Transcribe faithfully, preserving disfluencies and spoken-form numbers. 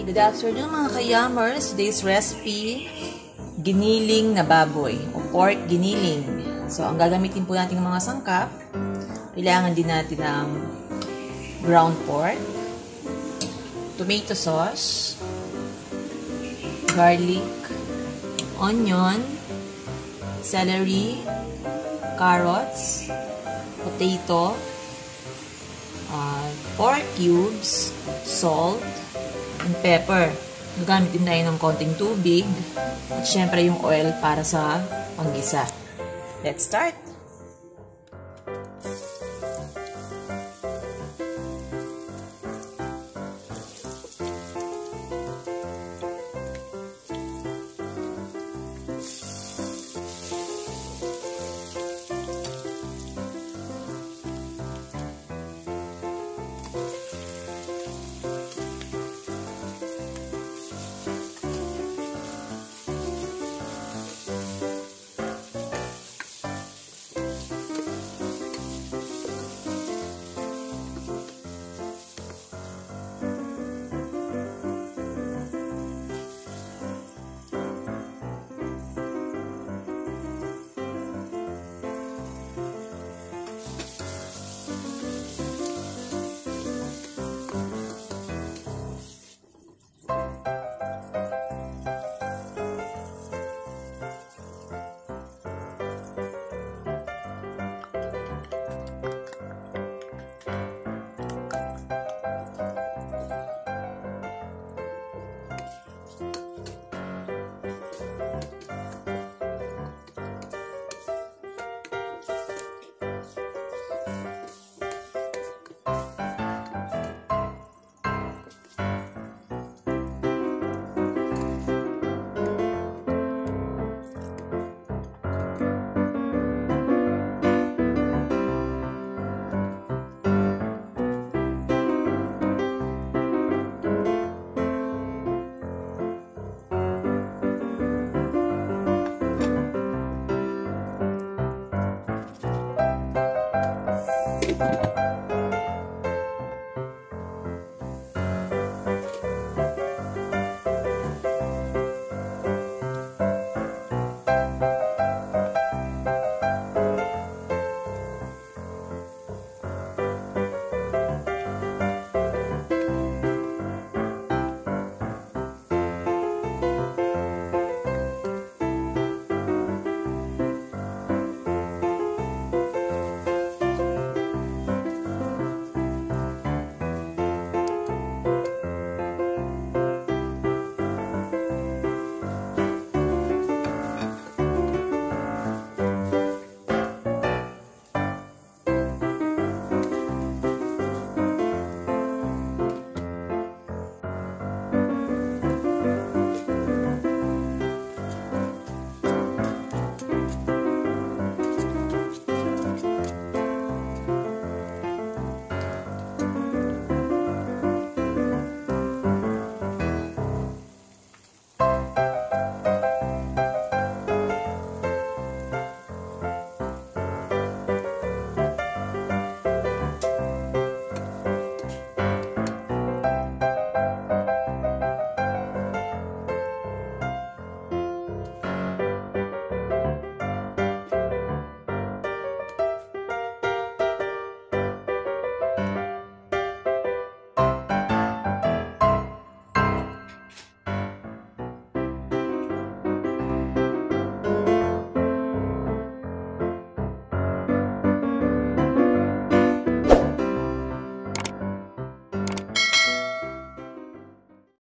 Good afternoon mga ka-yummers. Today's recipe, giniling na baboy o pork giniling. So, ang gagamitin po natin ng mga sangkap, kailangan din natin ng ground pork, tomato sauce, garlic, onion, celery, carrots, potato, uh, pork cubes, salt, and pepper. Gagamit din tayo ng konting tubig at syempre yung oil para sa panggisa. Let's start!